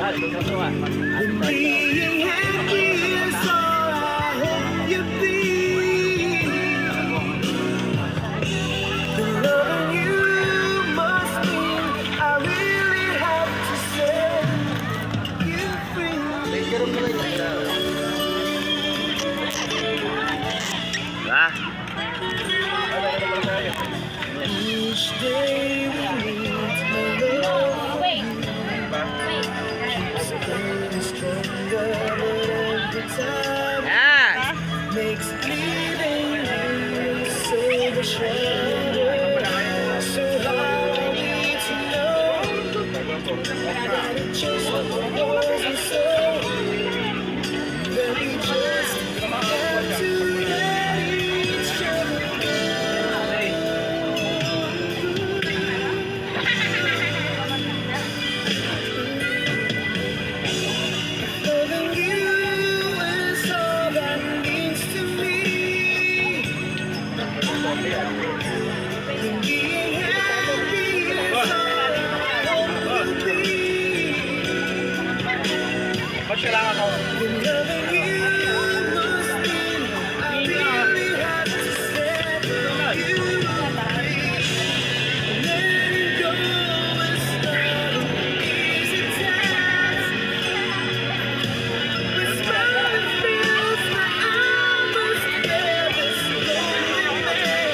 Being happy is all I hope you be. The loving you must mean I really have to set you free. Each day we need to love. Getting stronger every time. Makes leaving you so much stronger. So hard to know that it just wasn't so. That we just had to let each other go. Loving you is all that means to me. And being happy is all I hope to be. And loving you must mean I really have to set you free. Letting go is not an easy task. But smiling feels like I must bear this loneliness.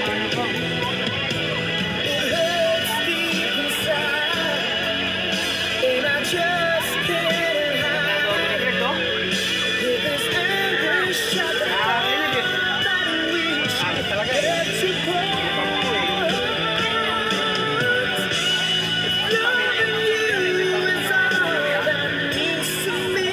It hurts deep inside, and I just can't hide. If there's anguish at the heart that we should get to part. Loving you is all that means to me.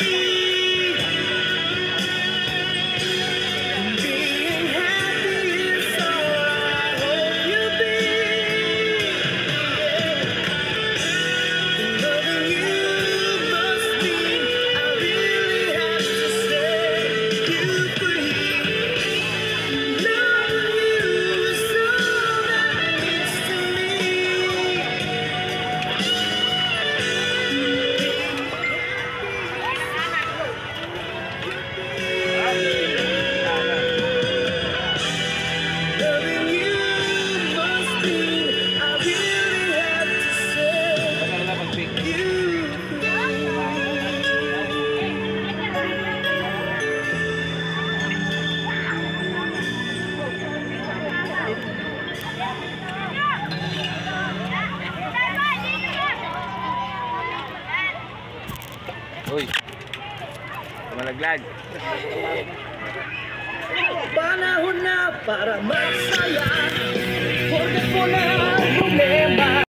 Being happy is all I hope you be. Loving you must mean I really have to set you free. Loving you is all that means to me. Loving you must mean I really have to set you Uy, malaglag. Panahon na para magsaya. Forget mo na